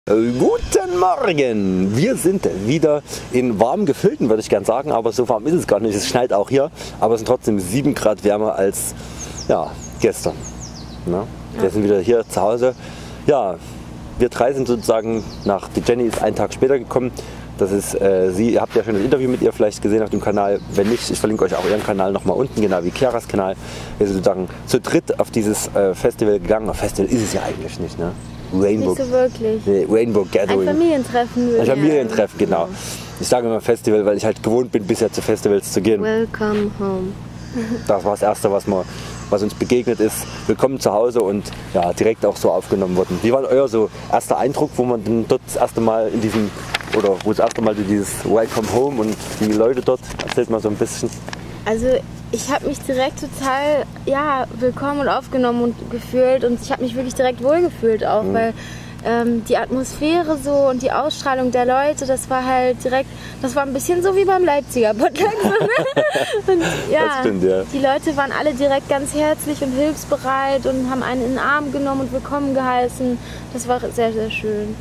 Guten Morgen! Wir sind wieder in warm gefüllten, würde ich gerne sagen, aber so warm ist es gar nicht. Es schneit auch hier, aber es sind trotzdem 7 Grad wärmer als gestern. Na? Wir sind wieder hier zu Hause. Ja, wir drei sind sozusagen die Jenny ist einen Tag später gekommen. Das ist sie, ihr habt ja schon ein Interview mit ihr vielleicht gesehen auf dem Kanal. Wenn nicht, ich verlinke euch auch ihren Kanal nochmal unten, genau wie Chiaras Kanal. Wir sind sozusagen zu dritt auf dieses Festival gegangen. Festival ist es ja eigentlich nicht, ne? Rainbow, nicht so wirklich. Nee, Rainbow Gathering. Ein Familientreffen. Ein Familientreffen, genau. Ich sage immer Festival, weil ich halt gewohnt bin, bisher zu Festivals zu gehen. Welcome home. Das war das Erste, was uns begegnet ist. Willkommen zu Hause und ja, direkt auch so aufgenommen worden. Wie war euer so erster Eindruck, wo man dann dort das erste Mal wo das erste Mal dieses Welcome Home und die Leute dort? Erzählt mal so ein bisschen. Also ich habe mich direkt total willkommen und aufgenommen und gefühlt und ich habe mich wirklich direkt wohlgefühlt auch, weil die Atmosphäre so und die Ausstrahlung der Leute, das war halt direkt, das war ein bisschen so wie beim Leipziger Potluck. Und Das stimmt, ja. Die Leute waren alle direkt ganz herzlich und hilfsbereit und haben einen in den Arm genommen und willkommen geheißen. Das war sehr, sehr schön.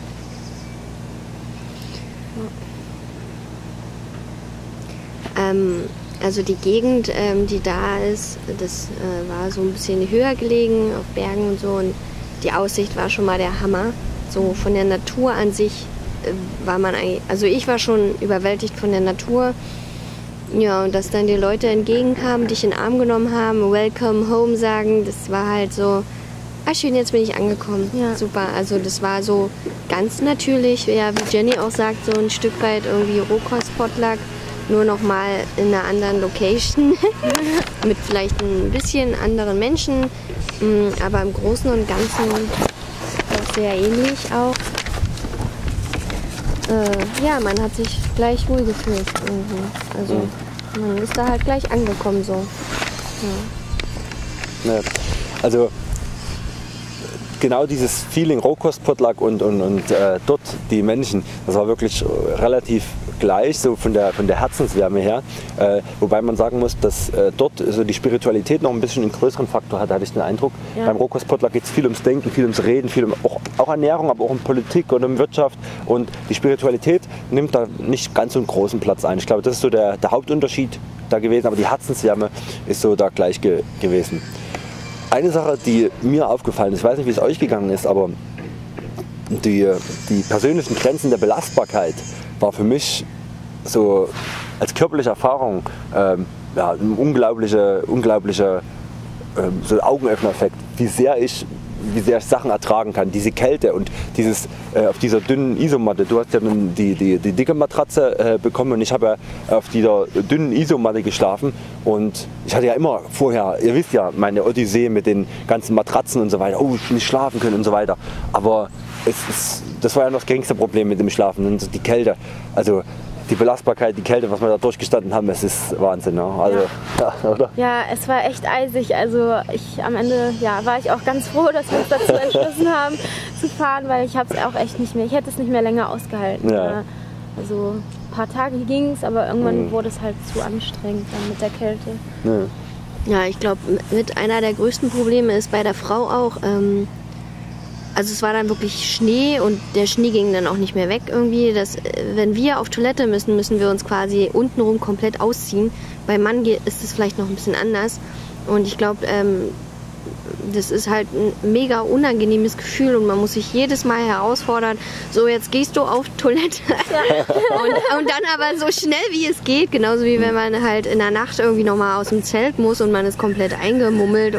Also die Gegend, die da ist, das war so ein bisschen höher gelegen, auf Bergen und so. Und die Aussicht war schon mal der Hammer. So von der Natur an sich war man eigentlich, also ich war schon überwältigt von der Natur. Ja, und dass dann die Leute entgegenkamen, dich in den Arm genommen haben, Welcome home sagen, das war halt so, schön, jetzt bin ich angekommen. Ja. Super, also das war so ganz natürlich, ja, wie Jenny auch sagt, so ein Stück weit irgendwie Rohkost-Potluck. Nur noch mal in einer anderen Location, mit vielleicht ein bisschen anderen Menschen, aber im Großen und Ganzen auch sehr ähnlich auch. Man hat sich gleich wohlgefühlt irgendwie. Also man ist da halt gleich angekommen so. Ja. Ja, also genau dieses Feeling Rohkost-Potluck und dort die Menschen, das war wirklich relativ gleich, so von der Herzenswärme her. Wobei man sagen muss, dass dort so die Spiritualität noch ein bisschen einen größeren Faktor hat, hatte ich den Eindruck. Ja. Beim Rohkost-Potluck geht es viel ums Denken, viel ums Reden, viel auch Ernährung, aber auch um Politik und um Wirtschaft. Und die Spiritualität nimmt da nicht ganz so einen großen Platz ein. Ich glaube, das ist so der Hauptunterschied da gewesen, aber die Herzenswärme ist so da gleich gewesen. Eine Sache, die mir aufgefallen ist, ich weiß nicht, wie es euch gegangen ist, aber die persönlichen Grenzen der Belastbarkeit war für mich so als körperliche Erfahrung ein unglaublicher so Augenöffner-Effekt, wie sehr ich Sachen ertragen kann, diese Kälte und dieses auf dieser dünnen Isomatte. Du hast ja die dicke Matratze bekommen und ich habe ja auf dieser dünnen Isomatte geschlafen und ich hatte ja immer vorher, ihr wisst ja, meine Odyssee mit den ganzen Matratzen und so weiter, nicht schlafen können und so weiter, aber das war ja noch das geringste Problem mit dem Schlafen und die Kälte, also die Belastbarkeit, die Kälte, was wir da durchgestanden haben, es ist Wahnsinn. Ne? Also, oder? Ja, es war echt eisig. Also am Ende war ich auch ganz froh, dass wir uns dazu entschlossen haben zu fahren, weil ich habe es auch echt nicht mehr, ich hätte es nicht mehr länger ausgehalten. Ja. Also ein paar Tage ging es, aber irgendwann wurde es halt zu anstrengend dann mit der Kälte. Ja, ich glaube, mit einer der größten Probleme ist bei der Frau auch, also es war dann wirklich Schnee und der Schnee ging dann auch nicht mehr weg irgendwie. Wenn wir auf Toilette müssen wir uns quasi untenrum komplett ausziehen. Beim Mann ist es vielleicht noch ein bisschen anders. Und ich glaube, das ist halt ein mega unangenehmes Gefühl und man muss sich jedes Mal herausfordern, so jetzt gehst du auf Toilette und dann aber so schnell wie es geht, genauso wie wenn man halt in der Nacht irgendwie nochmal aus dem Zelt muss und man ist komplett eingemummelt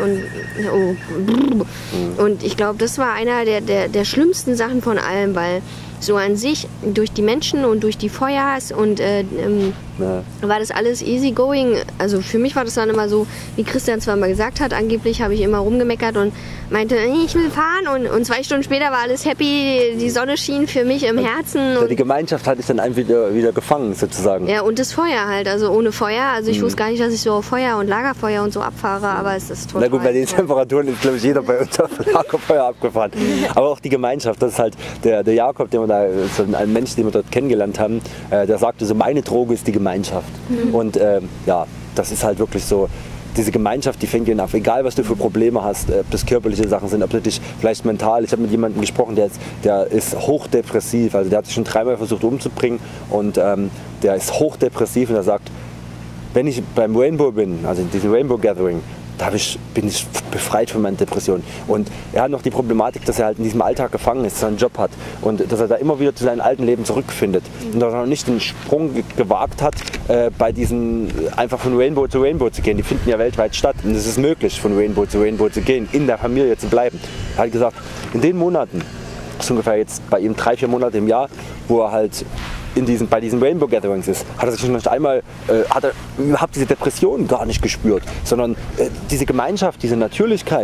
und ich glaube, das war einer der schlimmsten Sachen von allem, weil so an sich durch die Menschen und durch die Feuers und war das alles easy going. Also für mich war das dann immer so, wie Christian zwar mal gesagt hat, angeblich habe ich immer rumgemeckert und meinte, ich will fahren und 2 Stunden später war alles happy, die Sonne schien für mich im Herzen. Und die Gemeinschaft hatte ich dann einfach wieder gefangen sozusagen. Ja, und das Feuer halt, also ohne Feuer, also ich wusste gar nicht, dass ich so auf Feuer und Lagerfeuer und so abfahre, aber es ist total... Na gut, bei den Temperaturen ist glaube ich jeder bei uns auf Lagerfeuer abgefahren. Aber auch die Gemeinschaft, das ist halt der Jakob, so ein Mensch, den wir dort kennengelernt haben, der sagte so, meine Droge ist die Gemeinschaft. Und das ist halt wirklich so, diese Gemeinschaft, die fängt ihn auf, egal was du für Probleme hast, ob das körperliche Sachen sind, ob das dich vielleicht mental. Ich habe mit jemandem gesprochen, der ist hochdepressiv, also der hat sich schon 3-mal versucht umzubringen und der ist hochdepressiv und er sagt, wenn ich beim Rainbow bin, also in diesem Rainbow Gathering, bin ich befreit von meinen Depressionen. Und er hat noch die Problematik, dass er halt in diesem Alltag gefangen ist, seinen Job hat und dass er da immer wieder zu seinem alten Leben zurückfindet. Und dass er noch nicht den Sprung gewagt hat, bei diesen einfach von Rainbow zu Rainbow zu gehen. Die finden ja weltweit statt und es ist möglich, von Rainbow zu Rainbow zu gehen, in der Familie zu bleiben. Er hat gesagt, in den Monaten, das ist ungefähr jetzt bei ihm 3-4 Monate im Jahr, wo er halt bei diesen Rainbow Gatherings ist, hat er sich noch nicht einmal, hat er überhaupt diese Depression gar nicht gespürt, sondern diese Gemeinschaft, diese Natürlichkeit,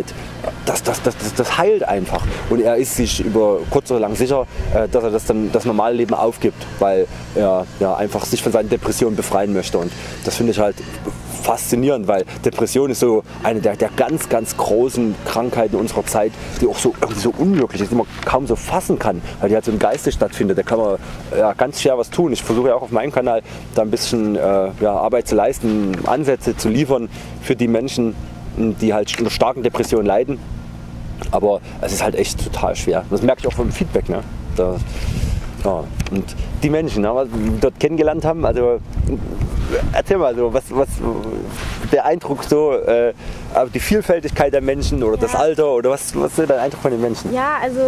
das heilt einfach. Und er ist sich über kurz oder lang sicher, dass er das normale Leben aufgibt, weil er einfach sich von seinen Depressionen befreien möchte. Und das finde ich halt faszinierend, weil Depression ist so eine der ganz, ganz großen Krankheiten unserer Zeit, die auch so irgendwie so unmöglich ist, die man kaum so fassen kann, weil die halt so im Geiste stattfindet. Da kann man ganz schwer was tun. Ich versuche ja auch auf meinem Kanal da ein bisschen Arbeit zu leisten, Ansätze zu liefern für die Menschen, die halt unter starken Depressionen leiden. Aber es ist halt echt total schwer. Das merke ich auch vom Feedback. Ne? Und die Menschen, die wir dort kennengelernt haben, also erzähl mal so, was der Eindruck so, die Vielfältigkeit der Menschen oder das Alter oder was ist dein Eindruck von den Menschen? Ja, also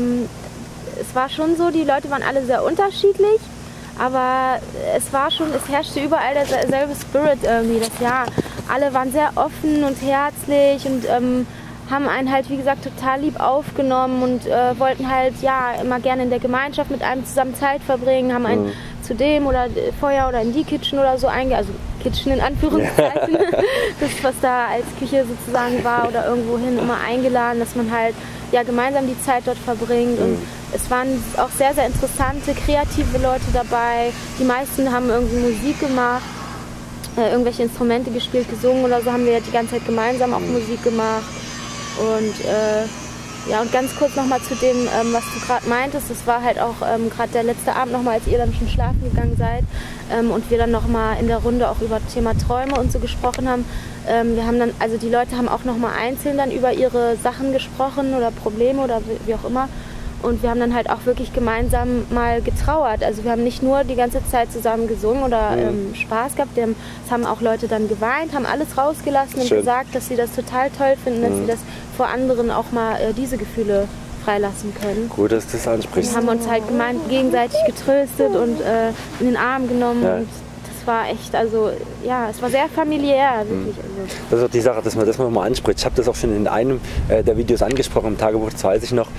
es war schon so, die Leute waren alle sehr unterschiedlich, aber es herrschte überall derselbe Spirit irgendwie, alle waren sehr offen und herzlich und haben einen halt, wie gesagt, total lieb aufgenommen und wollten halt immer gerne in der Gemeinschaft mit einem zusammen Zeit verbringen, haben einen zu dem oder Feuer oder in die Kitchen oder so also Kitchen in Anführungszeichen, das was da als Küche sozusagen war oder irgendwohin immer eingeladen, dass man halt gemeinsam die Zeit dort verbringt und es waren auch sehr, sehr interessante, kreative Leute dabei, die meisten haben irgendwie Musik gemacht, irgendwelche Instrumente gespielt, gesungen oder so, haben wir die ganze Zeit gemeinsam auch Musik gemacht. Und und ganz kurz nochmal zu dem, was du gerade meintest, das war halt auch gerade der letzte Abend nochmal, als ihr dann schon schlafen gegangen seid und wir dann nochmal in der Runde auch über das Thema Träume und so gesprochen haben. Wir haben dann, also die Leute haben auch nochmal einzeln dann über ihre Sachen gesprochen oder Probleme oder wie auch immer. Und wir haben dann halt auch wirklich gemeinsam mal getrauert. Also wir haben nicht nur die ganze Zeit zusammen gesungen oder Spaß gehabt. Es haben auch Leute dann geweint, haben alles rausgelassen und gesagt, dass sie das total toll finden, dass sie das vor anderen auch mal diese Gefühle freilassen können. Gut, dass du das ansprichst. Und haben uns halt gegenseitig getröstet und in den Arm genommen. Und das war echt, also es war sehr familiär, wirklich. Also. Das ist auch die Sache, dass man das mal anspricht. Ich habe das auch schon in einem der Videos angesprochen, im Tagebuch, das weiß ich noch.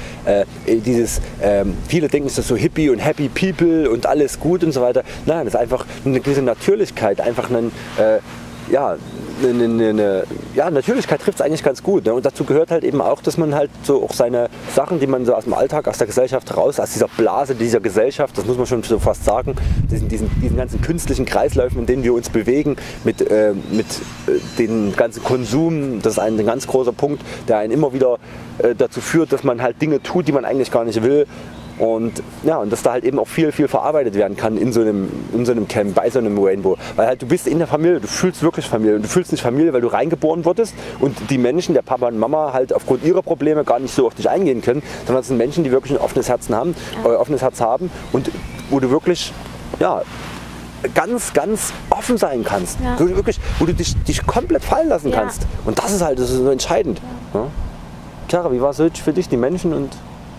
Viele denken, es ist so Hippie und Happy People und alles gut und so weiter. Nein, das ist einfach eine gewisse Natürlichkeit, einfach Natürlichkeit trifft es eigentlich ganz gut. Ne? Und dazu gehört halt eben auch, dass man halt so auch seine Sachen, die man so aus dem Alltag, aus der Gesellschaft raus, aus dieser Blase dieser Gesellschaft, das muss man schon so fast sagen, diesen ganzen künstlichen Kreisläufen, in denen wir uns bewegen, mit dem ganzen Konsum, das ist ein ganz großer Punkt, der einen immer wieder dazu führt, dass man halt Dinge tut, die man eigentlich gar nicht will. Und dass da halt eben auch viel verarbeitet werden kann in so einem Camp, bei so einem Rainbow. Weil halt du bist in der Familie, du fühlst wirklich Familie. Und du fühlst nicht Familie, weil du reingeboren wurdest und die Menschen, der Papa und Mama halt aufgrund ihrer Probleme gar nicht so auf dich eingehen können, sondern es sind Menschen, die wirklich ein offenes Herz haben und wo du wirklich ganz, ganz offen sein kannst. Ja. Wo du dich komplett fallen lassen kannst. Und das ist so entscheidend. Ja. Chiara, wie war es für dich, die Menschen und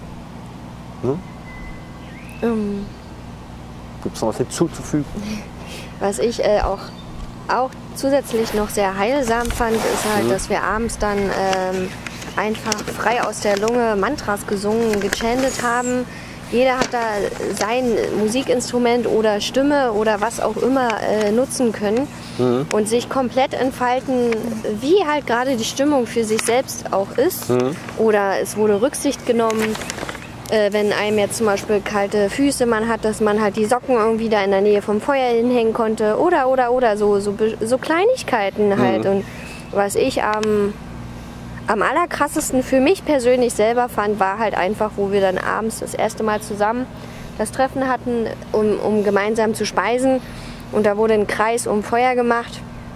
gibt es noch was hinzuzufügen? Was ich auch zusätzlich noch sehr heilsam fand, ist halt, dass wir abends dann einfach frei aus der Lunge Mantras gesungen, gechantet haben. Jeder hat da sein Musikinstrument oder Stimme oder was auch immer nutzen können und sich komplett entfalten, wie halt gerade die Stimmung für sich selbst auch ist. Oder es wurde Rücksicht genommen, wenn einem jetzt zum Beispiel kalte Füße man hat, dass man halt die Socken irgendwie da in der Nähe vom Feuer hinhängen konnte oder so Kleinigkeiten halt. Und was ich am allerkrassesten für mich persönlich selber fand, war halt einfach, wo wir dann abends das erste Mal zusammen das Treffen hatten, um gemeinsam zu speisen. Und da wurde ein Kreis um Feuer gemacht.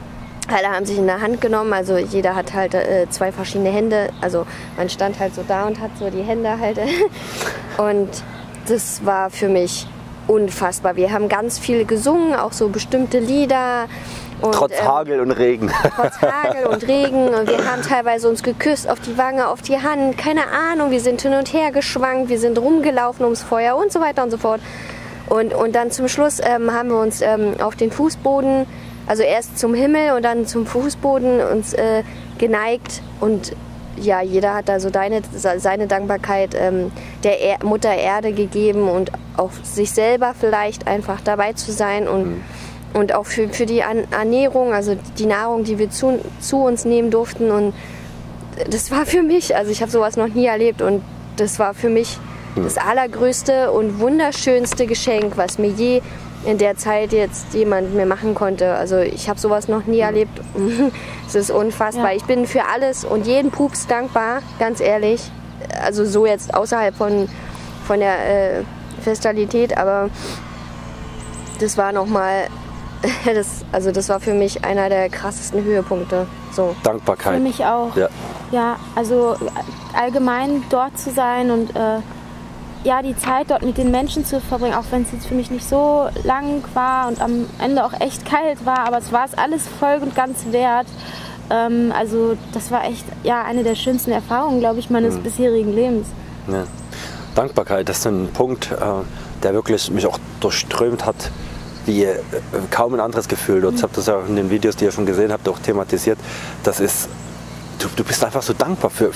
Alle haben sich in der Hand genommen, also jeder hat halt 2 verschiedene Hände, also man stand halt so da und hat so die Hände halt und das war für mich unfassbar. Wir haben ganz viel gesungen, auch so bestimmte Lieder. Und, trotz Hagel und Regen. Trotz Hagel und Regen und wir haben teilweise uns geküsst auf die Wange, auf die Hand, keine Ahnung, wir sind hin und her geschwankt, wir sind rumgelaufen ums Feuer und so weiter und so fort. Und dann zum Schluss haben wir uns auf den Fußboden, also erst zum Himmel und dann zum Fußboden uns geneigt und ja, jeder hat da so seine Dankbarkeit der Mutter Erde gegeben und auch sich selber vielleicht einfach dabei zu sein und auch für die Ernährung, also die Nahrung, die wir zu uns nehmen durften. Und das war für mich, also ich habe sowas noch nie erlebt und das war für mich das allergrößte und wunderschönste Geschenk, was mir je in der Zeit jetzt jemand mir machen konnte. Also ich habe sowas noch nie erlebt. Es ist unfassbar. Ja. Ich bin für alles und jeden Pups dankbar, ganz ehrlich. Also so jetzt außerhalb von der Festalität, aber das war nochmal, das war für mich einer der krassesten Höhepunkte. So. Dankbarkeit. Für mich auch. Ja, also allgemein dort zu sein und ja, die Zeit dort mit den Menschen zu verbringen, auch wenn es jetzt für mich nicht so lang war und am Ende auch echt kalt war, aber es war es alles voll und ganz wert. Also das war echt eine der schönsten Erfahrungen, glaube ich, meines bisherigen Lebens. Ja. Dankbarkeit, das ist ein Punkt, der wirklich mich auch durchströmt hat, wie kaum ein anderes Gefühl. Ich habe das ja in den Videos, die ihr schon gesehen habt, auch thematisiert. Das ist, du bist einfach so dankbar für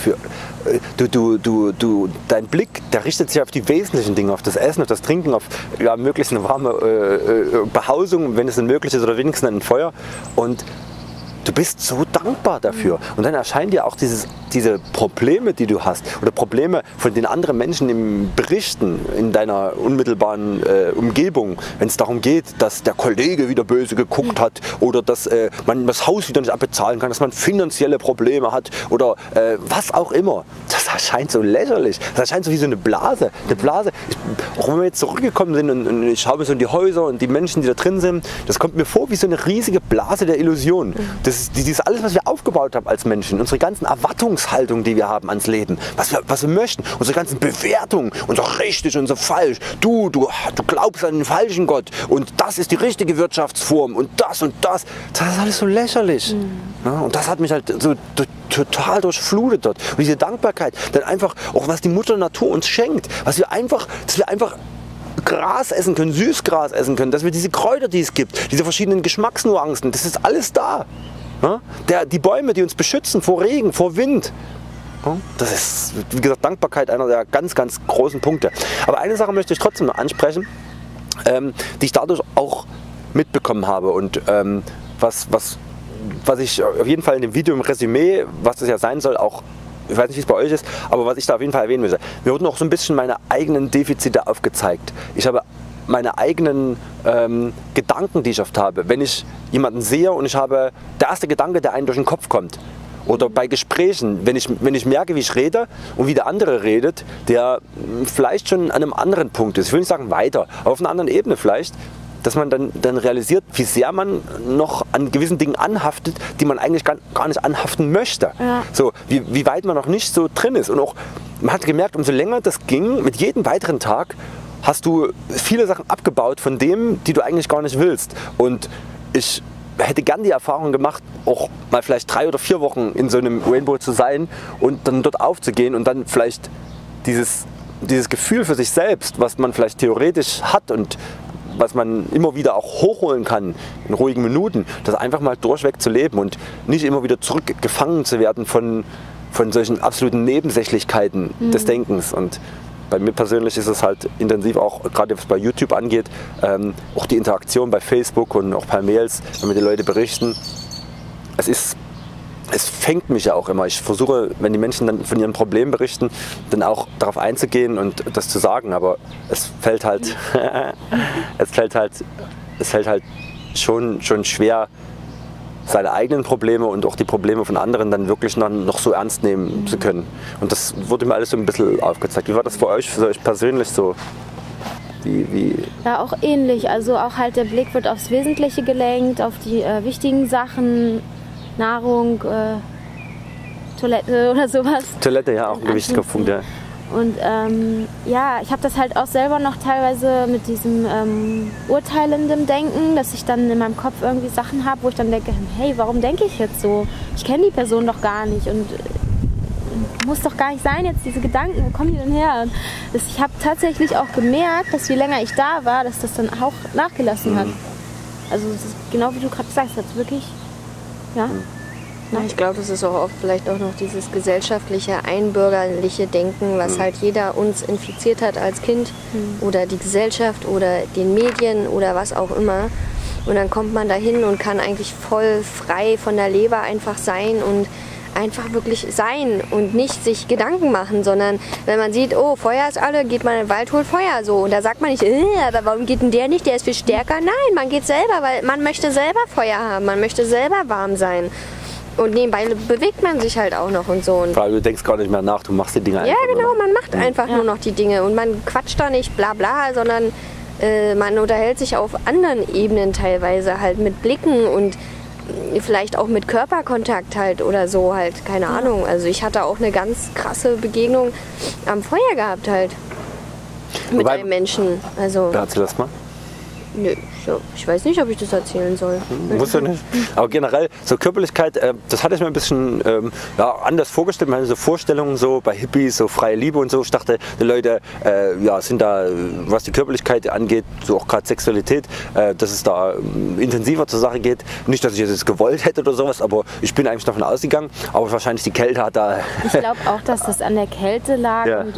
dein Blick, der richtet sich auf die wesentlichen Dinge, auf das Essen, auf das Trinken, auf möglichst eine warme Behausung, wenn es denn möglich ist, oder wenigstens ein Feuer. Und du bist so dankbar dafür. Und dann erscheinen dir auch diese Probleme, die du hast, oder Probleme, von denen andere Menschen berichten in deiner unmittelbaren Umgebung, wenn es darum geht, dass der Kollege wieder böse geguckt hat oder dass man das Haus wieder nicht abbezahlen kann, dass man finanzielle Probleme hat oder was auch immer. Das erscheint so lächerlich. Das erscheint so wie so eine Blase. Auch wenn wir jetzt zurückgekommen sind und ich schaue so in die Häuser und die Menschen, die da drin sind, das kommt mir vor wie so eine riesige Blase der Illusion. Das ist alles, was wir aufgebaut haben als Menschen, unsere ganzen Erwartungshaltungen, die wir haben ans Leben, was wir möchten, unsere ganzen Bewertungen, unser richtig, unser falsch, du glaubst an den falschen Gott und das ist die richtige Wirtschaftsform und das ist alles so lächerlich. Ja, und das hat mich halt so total durchflutet dort. Und diese Dankbarkeit, dann einfach auch was die Mutter Natur uns schenkt, dass wir einfach Gras essen können, Süßgras essen können, dass wir diese Kräuter, die es gibt, diese verschiedenen Geschmacksnuancen, das ist alles da. Ja? Die Bäume, die uns beschützen vor Regen, vor Wind. Ja? Das ist, wie gesagt, Dankbarkeit einer der ganz, ganz großen Punkte. Aber eine Sache möchte ich trotzdem noch ansprechen, die ich dadurch auch mitbekommen habe und was ich auf jeden Fall in dem Video im Resümee, was das ja sein soll, auch, ich weiß nicht, wie es bei euch ist, aber was ich da auf jeden Fall erwähnen möchte. Mir wurden auch so ein bisschen meine eigenen Defizite aufgezeigt. Ich habe meine eigenen Gedanken, die ich oft habe. Wenn ich jemanden sehe und der erste Gedanke, der einem durch den Kopf kommt, oder bei Gesprächen, wenn ich merke, wie ich rede und wie der andere redet, der vielleicht schon an einem anderen Punkt ist, ich will nicht sagen weiter, aber auf einer anderen Ebene vielleicht, dass man dann realisiert, wie sehr man noch an gewissen Dingen anhaftet, die man eigentlich gar nicht anhaften möchte. Ja. So, wie weit man noch nicht so drin ist. Und auch, man hat gemerkt, umso länger das ging, mit jedem weiteren Tag hast du viele Sachen abgebaut von dem, die du eigentlich gar nicht willst. Und ich hätte gern die Erfahrung gemacht, auch mal vielleicht 3 oder 4 Wochen in so einem Rainbow zu sein und dann dort aufzugehen und dann vielleicht dieses Gefühl für sich selbst, was man vielleicht theoretisch hat und was man immer wieder auch hochholen kann in ruhigen Minuten, das einfach mal durchweg zu leben und nicht immer wieder zurückgefangen zu werden von solchen absoluten Nebensächlichkeiten des Denkens. Und bei mir persönlich ist es halt intensiv auch, gerade was bei YouTube angeht, auch die Interaktion bei Facebook und auch per Mails, wenn mir die Leute berichten. Es fängt mich ja auch immer. Ich versuche, wenn die Menschen dann von ihren Problemen berichten, dann auch darauf einzugehen und das zu sagen. Aber es fällt halt, schon schwer, seine eigenen Probleme und auch die Probleme von anderen dann wirklich noch so ernst nehmen zu können. Und das wurde mir alles so ein bisschen aufgezeigt. Wie war das für euch persönlich so? Ja, auch ähnlich. Also auch halt der Blick wird aufs Wesentliche gelenkt, auf die wichtigen Sachen. Nahrung, Toilette oder sowas. Toilette, ja, auch ein wichtiger Punkt, ja. Und ja, ich habe das halt auch selber noch teilweise mit diesem urteilendem Denken, dass ich dann in meinem Kopf irgendwie Sachen habe, wo ich dann denke, hey, warum denke ich jetzt so? Ich kenne die Person doch gar nicht und muss doch gar nicht sein jetzt, diese Gedanken, wo kommen die denn her? Und ich habe tatsächlich auch gemerkt, dass je länger ich da war, dass das dann auch nachgelassen hat. Also das ist genau wie du gerade gesagt hast, wirklich, ja. Ja, ich glaube, das ist auch oft vielleicht auch noch dieses gesellschaftliche, einbürgerliche Denken, was halt jeder uns infiziert hat als Kind oder die Gesellschaft oder den Medien oder was auch immer. Und dann kommt man dahin und kann eigentlich voll frei von der Leber einfach sein und einfach wirklich sein und nicht sich Gedanken machen, sondern wenn man sieht, oh, Feuer ist alle, geht man in den Wald, holt Feuer so. Und da sagt man nicht, aber warum geht denn der nicht, der ist viel stärker? Nein, man geht selber, weil man möchte selber Feuer haben, man möchte selber warm sein. Und nebenbei bewegt man sich halt auch noch und so. Und weil du denkst gar nicht mehr nach, du machst die Dinge einfach. Ja, genau, man macht einfach nur noch die Dinge. Und man quatscht da nicht bla bla, sondern man unterhält sich auf anderen Ebenen teilweise halt mit Blicken und vielleicht auch mit Körperkontakt halt oder so halt, keine Ahnung. Also ich hatte auch eine ganz krasse Begegnung am Feuer gehabt halt. Mit einem Menschen. Also, erzähl das mal. Nö, ich weiß nicht, ob ich das erzählen soll. Musst du nicht. Aber generell, so Körperlichkeit, das hatte ich mir ein bisschen anders vorgestellt. Man hatte so Vorstellungen so bei Hippies, so freie Liebe und so. Ich dachte, die Leute sind da, was die Körperlichkeit angeht, so auch gerade Sexualität, dass es da intensiver zur Sache geht. Nicht, dass ich das gewollt hätte oder sowas, aber ich bin eigentlich davon ausgegangen. Aber wahrscheinlich die Kälte hat da... Ich glaube auch, dass das an der Kälte lag und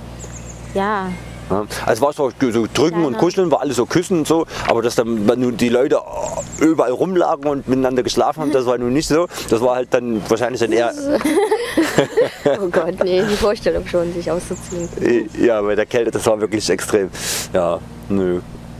ja. Also es war so drücken und kuscheln, war alles so küssen und so, aber dass dann nun die Leute überall rumlagen und miteinander geschlafen haben, das war nun nicht so. Das war halt dann wahrscheinlich dann eher... Oh Gott, nee, die Vorstellung schon, sich auszuziehen. Ja, bei der Kälte, das war wirklich extrem. Ja, nö.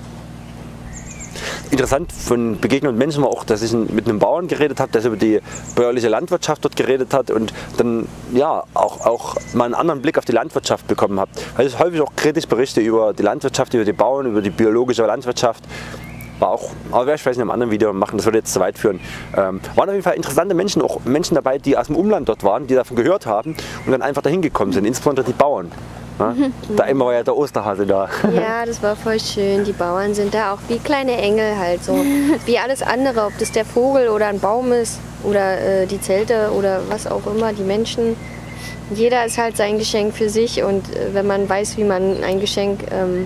Interessant von Begegnungen mit Menschen war auch, dass ich mit einem Bauern geredet habe, der über die bäuerliche Landwirtschaft dort geredet hat und dann ja auch mal einen anderen Blick auf die Landwirtschaft bekommen habe. Weil ich häufig auch kritisch berichte über die Landwirtschaft, über die Bauern, über die biologische Landwirtschaft. War auch, aber werde ich vielleicht in einem anderen Video machen, das würde jetzt zu weit führen. Waren auf jeden Fall interessante Menschen, auch Menschen dabei, die aus dem Umland dort waren, die davon gehört haben und dann einfach dahin gekommen sind, insbesondere die Bauern. Ja? Da immer war ja der Osterhase da. Ja, das war voll schön. Die Bauern sind da auch wie kleine Engel halt so. Wie alles andere, ob das der Vogel oder ein Baum ist oder die Zelte oder was auch immer, die Menschen. Jeder ist halt sein Geschenk für sich und wenn man weiß, wie man ein Geschenk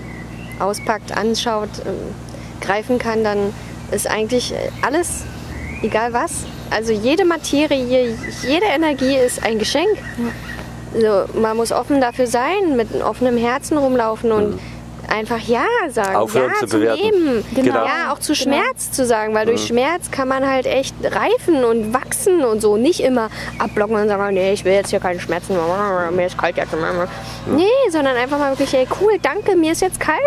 auspackt, anschaut, greifen kann, dann ist eigentlich alles, egal was. Also jede Materie, jede Energie ist ein Geschenk. Ja. Also man muss offen dafür sein, mit einem offenen Herzen rumlaufen und einfach Ja sagen, aufhören Ja zu zum bewerten. Leben. Genau. Ja, auch zu Schmerz zu sagen, weil durch Schmerz kann man halt echt reifen und wachsen und so. Nicht immer abblocken und sagen, nee, ich will jetzt hier keine Schmerzen, mir ist kalt jetzt. Nee, sondern einfach mal wirklich, hey, cool, danke, mir ist jetzt kalt.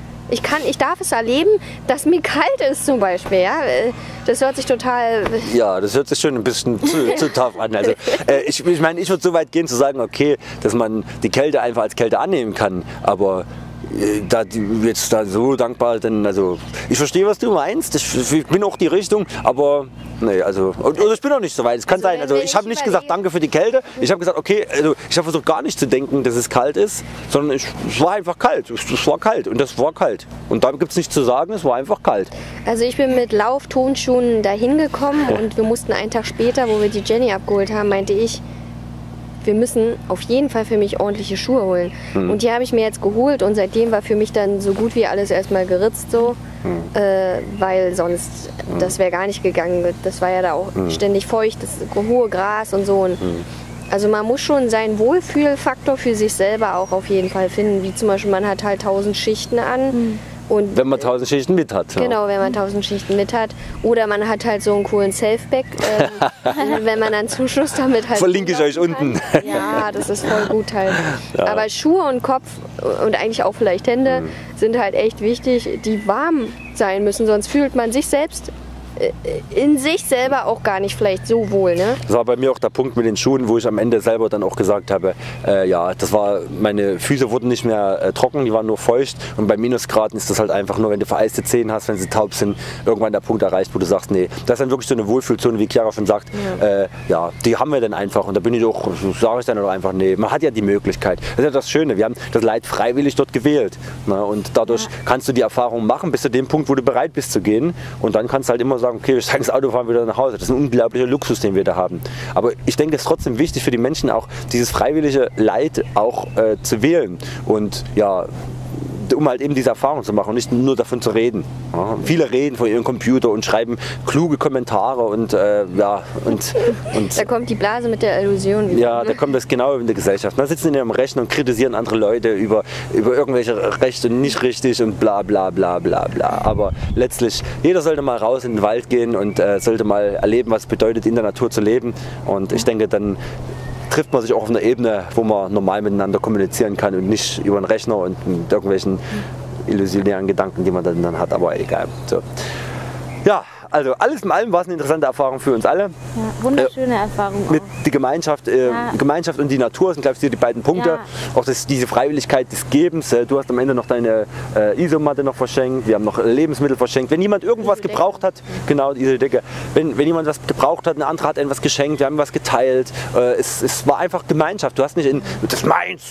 Ich darf es erleben, dass mir kalt ist zum Beispiel. Ja? Das hört sich total... Ja, das hört sich schon ein bisschen zu tough an. Also, ich meine, ich würde so weit gehen zu sagen, okay, dass man die Kälte einfach als Kälte annehmen kann. Aber da jetzt da so dankbar, denn also ich verstehe, was du meinst. Ich bin auch die Richtung, aber nee, also oder ich bin auch nicht so weit. Es kann sein. Also ich habe nicht gesagt, danke für die Kälte. Ich habe gesagt, okay, also ich habe versucht gar nicht zu denken, dass es kalt ist, sondern es war einfach kalt. Es war kalt und das war kalt. Und da gibt es nichts zu sagen. Es war einfach kalt. Also ich bin mit Lauf-Tonschuhen dahin gekommen und wir mussten einen Tag später, wo wir die Jenny abgeholt haben, meinte ich, wir müssen auf jeden Fall für mich ordentliche Schuhe holen. Und die habe ich mir jetzt geholt und seitdem war für mich dann so gut wie alles erstmal geritzt so, weil sonst, das wäre gar nicht gegangen. Das war ja da auch ständig feucht, das hohe Gras und so. Und also man muss schon seinen Wohlfühlfaktor für sich selber auch auf jeden Fall finden, wie zum Beispiel man hat halt 1000 Schichten an. Und wenn man 1000 Schichten mit hat. Ja. Genau, wenn man 1000 Schichten mit hat. Oder man hat halt so einen coolen Selfback, wenn man dann Zuschuss damit halt... Verlinke ich euch unten. Ja, das ist voll gut halt. Ja. Aber Schuhe und Kopf und eigentlich auch vielleicht Hände sind halt echt wichtig, die warm sein müssen. Sonst fühlt man sich selbst in sich selber auch gar nicht vielleicht so wohl. Ne? Das war bei mir auch der Punkt mit den Schuhen, wo ich am Ende selber dann auch gesagt habe, ja, meine Füße wurden nicht mehr trocken, die waren nur feucht und bei Minusgraden ist das halt einfach nur, wenn du vereiste Zehen hast, wenn sie taub sind, irgendwann der Punkt erreicht, wo du sagst, nee, das ist dann wirklich so eine Wohlfühlzone, wie Chiara schon sagt, ja, die haben wir dann einfach und da bin ich doch, sage ich dann auch einfach, nee, man hat ja die Möglichkeit. Das ist ja das Schöne, wir haben das Leid freiwillig dort gewählt, ne? Und dadurch kannst du die Erfahrung machen bis zu dem Punkt, wo du bereit bist zu gehen und dann kannst du halt immer sagen, okay, wir steigen das Auto, fahren wieder nach Hause. Das ist ein unglaublicher Luxus, den wir da haben. Aber ich denke, es ist trotzdem wichtig für die Menschen auch, dieses freiwillige Leid auch zu wählen und ja, um halt eben diese Erfahrung zu machen und nicht nur davon zu reden. Ja, viele reden von ihrem Computer und schreiben kluge Kommentare und ja. Und da kommt die Blase mit der Illusion. Ja, da kommt das genau in der Gesellschaft. Da sitzen in ihrem Rechner und kritisieren andere Leute über irgendwelche Rechte nicht richtig und bla bla bla bla bla. Aber letztlich, jeder sollte mal raus in den Wald gehen und sollte mal erleben, was es bedeutet, in der Natur zu leben. Und ich denke, dann trifft man sich auch auf einer Ebene, wo man normal miteinander kommunizieren kann und nicht über einen Rechner und mit irgendwelchen illusionären Gedanken, die man dann hat, aber egal. So. Ja, also alles in allem war es eine interessante Erfahrung für uns alle. Ja, wunderschöne Erfahrung auch. Mit die Gemeinschaft und die Natur sind, glaube ich, die beiden Punkte. Ja. Auch diese Freiwilligkeit des Gebens. Du hast am Ende noch deine Isomatte noch verschenkt. Wir haben noch Lebensmittel verschenkt. Wenn jemand irgendwas gebraucht hat, genau, diese Decke. Wenn jemand was gebraucht hat, eine andere hat etwas geschenkt, wir haben was geteilt. Es war einfach Gemeinschaft. Du hast nicht das ist meins.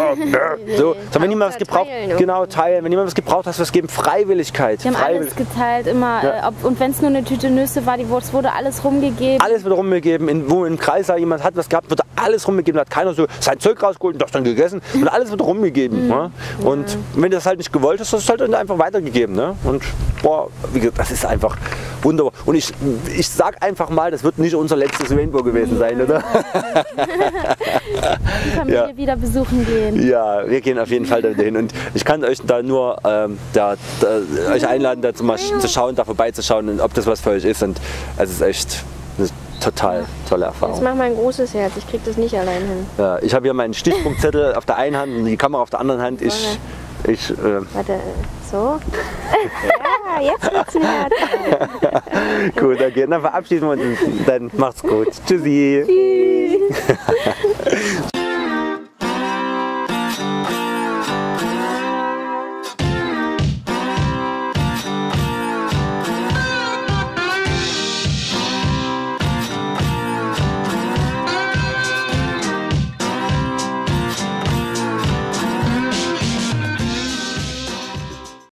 So. Wenn jemand was gebraucht, genau, teilen. Wenn jemand was gebraucht hast, was geben, Freiwilligkeit. Wir haben alles geteilt, immer. Ja. Und wenn es nur eine Tüte Nüsse war, es wurde alles rumgegeben. Alles wurde rumgegeben. Wo im Kreis jemand hat was gehabt, wurde alles rumgegeben. Da hat keiner so sein Zeug rausgeholt und das dann gegessen. Und alles wurde rumgegeben. Ne? Und wenn du das halt nicht gewollt hast, hast du es halt einfach weitergegeben. Ne? Und boah, wie gesagt, das ist einfach wunderbar. Und ich sag einfach mal, das wird nicht unser letztes Rainbow gewesen sein, oder? Die Familie wieder besuchen gehen. Ja, wir gehen auf jeden Fall dahin. Und ich kann euch da nur euch einladen, da mal zu schauen, da vorbeizuschauen und ob das was für euch ist. Und es ist echt eine total tolle Erfahrung. Jetzt mach mal ein großes Herz, ich krieg das nicht allein hin. Ja, ich habe hier meinen Stichpunktzettel auf der einen Hand und die Kamera auf der anderen Hand. Warte, so? Ja, jetzt wird's mir. Gut, okay, dann verabschieden wir uns und dann macht's gut. Tschüssi. Tschüss.